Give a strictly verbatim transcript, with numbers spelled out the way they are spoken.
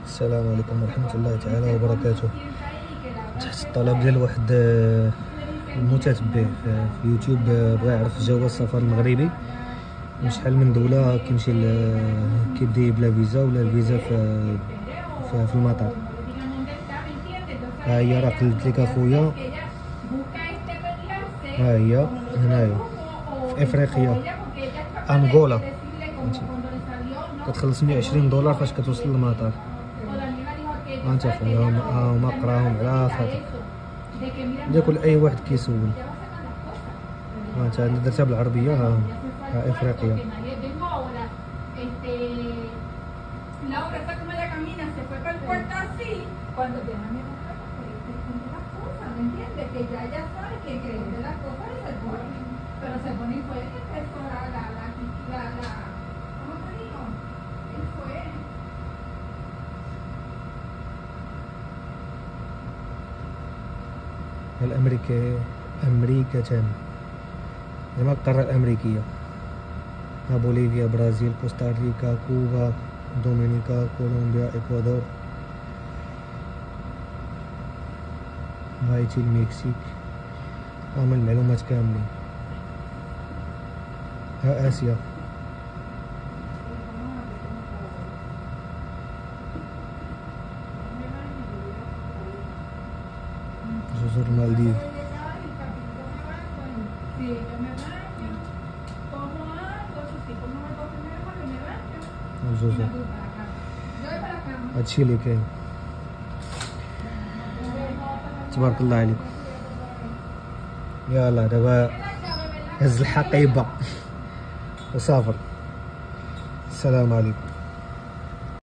السلام عليكم ورحمة الله تعالى وبركاته. تحت الطلب ديال واحد المتتبع في يوتيوب بغى يعرف جواز السفر المغربي من شحال من دولة كيمشي كيدي بلا فيزا ولا الفيزا في في المطار. ها هي راه قلت لك اخويا، ها هي هنايا في افريقيا انغولا كتخلص مية وعشرين دولار فاش كتوصل للمطار. ها انت اخويا هما قراهم على خاطر ياكل اي واحد كيسول. ها انت انا درتها بالعربيه. ها ها افريقيا. الأمريكا أمريكتان زعما القارة الأمريكية. ها بوليفيا، برازيل، كوستاريكا، كوبا، دومينيكا، كولومبيا، إكوادور، هايتي، المكسيك. هما المعلومات كاملين. ها آسيا، جزر المالديف، الجزر. هادشي اللي كاين. تبارك الله عليكم. يلا دابا هز الحقيبة وسافر. السلام عليكم.